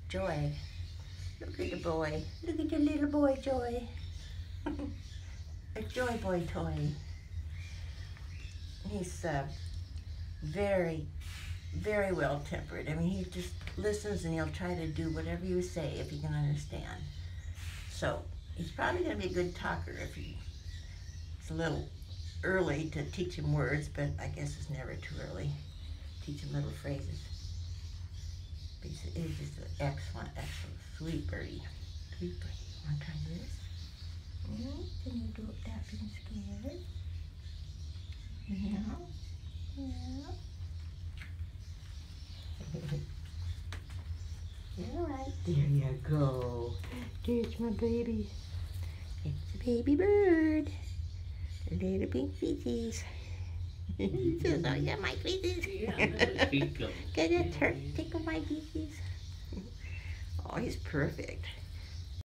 Joy. Look at the boy. Look at the little boy, Joy. A Joy Boy toy. He's very, very well tempered. I mean, he just listens and he'll try to do whatever you say if he can understand. So he's probably going to be a good talker if it's a little early to teach him words, but I guess it's never too early. Teach him little phrases. But he's just an excellent, excellent, sweet birdie. Sweet birdie. Want to try this? Can you do it without being scared? Yeah. Yeah. All right. There you go. There's my baby. It's a baby bird. A little pink feces. He says, oh, yeah, my feces. Get it, tickle my feces. Oh, he's perfect.